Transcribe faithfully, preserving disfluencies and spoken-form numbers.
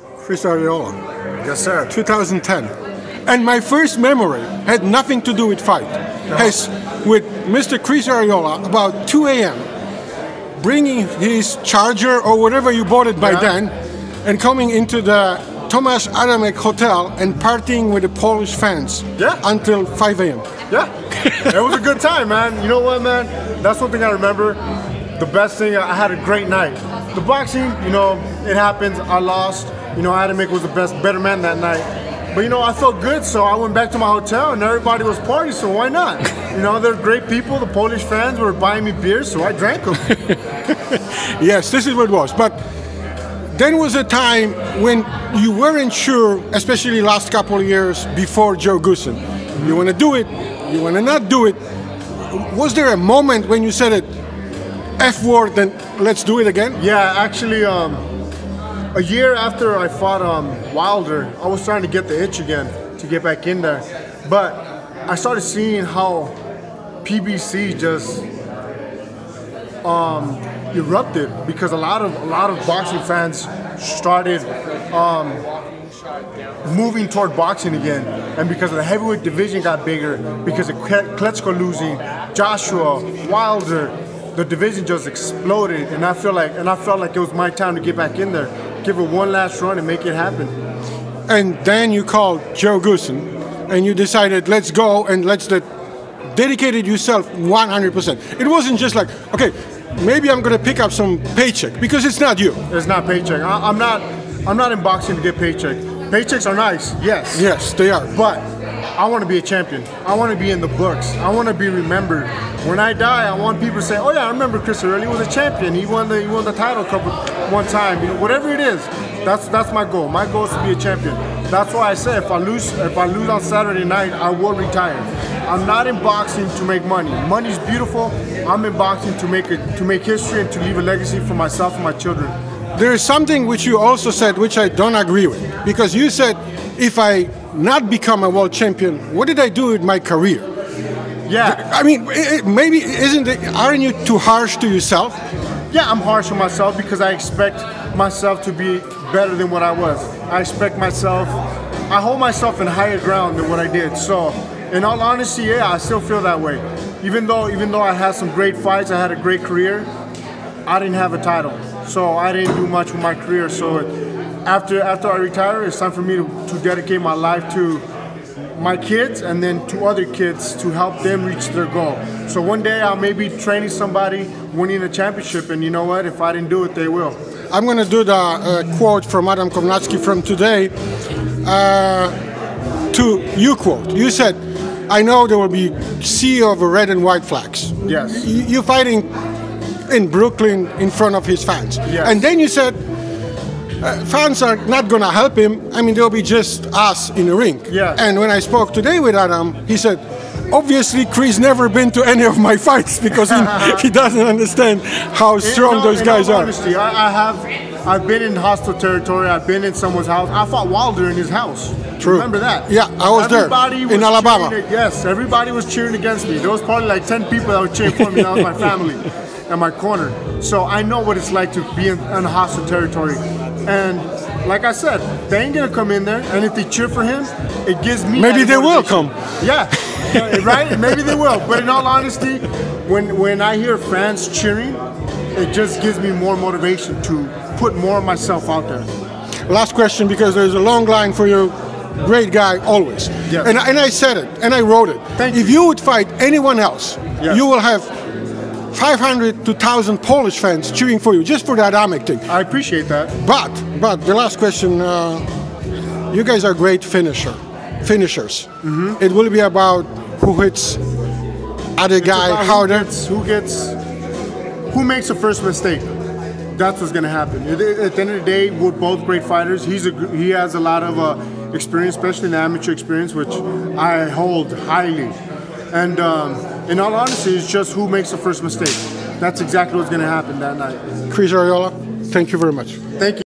Chris Arreola. Yes, sir. two thousand ten. And my first memory had nothing to do with fight. No. Has with Mister Chris Arreola about two a.m. bringing his Charger or whatever you bought it by Yeah. then, and coming into the Tomasz Adamek Hotel and partying with the Polish fans Yeah. until five a.m. Yeah, it was a good time, man. You know what, man? That's one thing I remember. The best thing, I had a great night. The boxing, you know, it happens. I lost. You know, Adamek was the best, better man that night. But you know, I felt good, so I went back to my hotel, and everybody was partying. So why not? You know, they're great people. The Polish fans were buying me beers, so I drank them. Yes, this is what it was. But then was a time when you weren't sure, especially last couple of years before Joe Goossen. You want to do it, you want to not do it. Was there a moment when you said it, F word, then let's do it again? Yeah, actually, um, a year after I fought um, Wilder, I was trying to get the itch again to get back in there. But I started seeing how P B C just um, erupted because a lot of a lot of boxing fans started um, moving toward boxing again, and because of the heavyweight division got bigger, because of Klitschko losing, Joshua, Wilder, the division just exploded, and I feel like and I felt like it was my time to get back in there, give it one last run, and make it happen. And then you called Joe Goossen, and you decided, let's go and let's de- dedicated yourself one hundred percent. It wasn't just like, okay, maybe I'm going to pick up some paycheck, because it's not you. It's not paycheck. I, I'm not. I'm not in boxing to get paycheck. Paychecks are nice, yes. Yes, they are. But I want to be a champion. I want to be in the books. I want to be remembered. When I die, I want people to say, "Oh yeah, I remember Chris Arreola. He was a champion. He won the he won the title a couple one time. You know, whatever it is, that's that's my goal. My goal is to be a champion. That's why I say if I lose if I lose on Saturday night, I will retire. I'm not in boxing to make money. Money's beautiful. I'm in boxing to make it to make history and to leave a legacy for myself and my children. There is something which you also said which I don't agree with, because you said, if I not become a world champion, what did I do with my career? Yeah. I mean, it, maybe isn't it, aren't you too harsh to yourself? Yeah, I'm harsh on myself because I expect myself to be better than what I was. I expect myself, I hold myself in higher ground than what I did. So, in all honesty, yeah, I still feel that way. Even though, even though I had some great fights, I had a great career, I didn't have a title. So I didn't do much with my career. So after after I retire, it's time for me to, to dedicate my life to my kids and then to other kids to help them reach their goal. So one day I'll maybe training somebody, winning a championship, and you know what? If I didn't do it, they will. I'm going to do the uh, quote from Adam Kownacki from today uh, to you quote. You said, I know there will be sea of red and white flags. Yes. You, you're fighting in Brooklyn in front of his fans. Yes. And then you said, uh, fans are not going to help him. I mean, they'll be just us in the ring. Yeah. And when I spoke today with Adam, he said, obviously, Chris never been to any of my fights because he, he doesn't understand how strong in, those in guys all are. Honesty, I, I have, I've been in hostile territory. I've been in someone's house. I fought Wilder in his house. True. Remember that? Yeah, I was everybody there was in Alabama. cheering- Yes, everybody was cheering against me. There was probably like ten people that were cheering for me. That was my family and my corner. So I know what it's like to be in, in hostile territory. And like I said, they ain't gonna come in there. And if they cheer for him, it gives me. Maybe that they will motivation. come. Yeah, right. Maybe they will. But in all honesty, when when I hear fans cheering, it just gives me more motivation to put more of myself out there. Last question, because there's a long line for you. Great guy, always. Yes. And, and I said it, and I wrote it. Thank if you. you would fight anyone else, Yes. you will have five hundred to one thousand Polish fans cheering for you, just for that Adamek thing. I appreciate that. But, but the last question, uh, you guys are great finisher, finishers. Mm-hmm. It will be about who hits other It's guy about harder. Who gets, who gets, who makes the first mistake? That's what's gonna happen. At the at the end of the day, we're both great fighters. He's a gr- he has a lot of uh, experience, especially in the amateur experience, which I hold highly. And um, in all honesty, it's just who makes the first mistake. That's exactly what's gonna happen that night. Chris Arreola, thank you very much. Thank you.